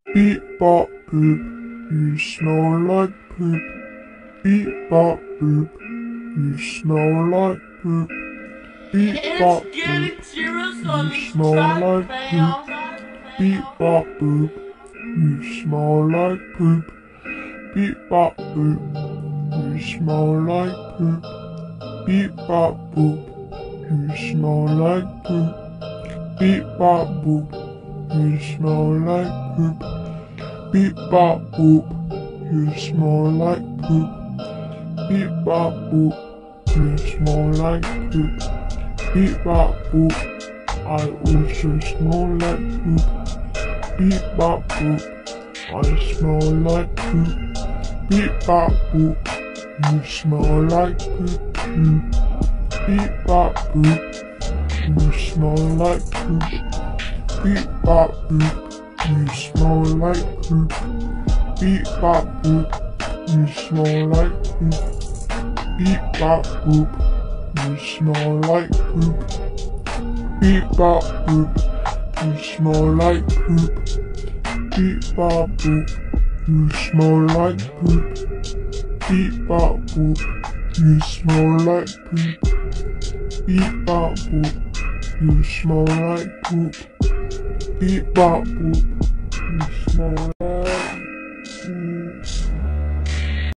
Beep bop boop, you smell like poop. Beep bop boop, you smell like poop. Beep bop boop, you smell like poop. Beep bop boop, you smell like poop. Beep bop boop, you smell like poop. Beep bop boop, you smell like poop. Beep bop boop, you smell like poop. Beep bop boop, you smell like poop. Beep bop boop, you smell like poop. Beep bop boop, I also smell like poop. Beep bop boop, I smell like poop. Beep bop boop, you smell like poop. Beep bop boop, you smell like poop. Beep bop boop, you smell like poop. Beep bop boop, you smell like poop. Beep bop boop, you smell like poop. Beep bop boop, you smell like poop. Beep bop boop, you smell like poop. Beep bop boop, you smell like poop. Beep bop boop, you smell like poop. Beep bop boop, you smell like poop.